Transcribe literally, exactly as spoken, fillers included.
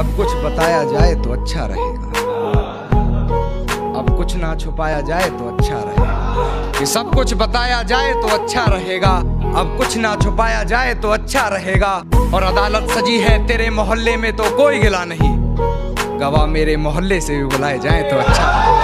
सब कुछ बताया जाए तो अच्छा रहेगा, अब कुछ ना छुपाया जाए तो अच्छा रहेगा। कि सब कुछ बताया जाए तो अच्छा रहेगा, अब कुछ ना छुपाया जाए तो अच्छा रहेगा। और अदालत सजी है तेरे मोहल्ले में तो कोई गिला नहीं, गवाह मेरे मोहल्ले से भी बुलाए जाए तो अच्छा रहेगा।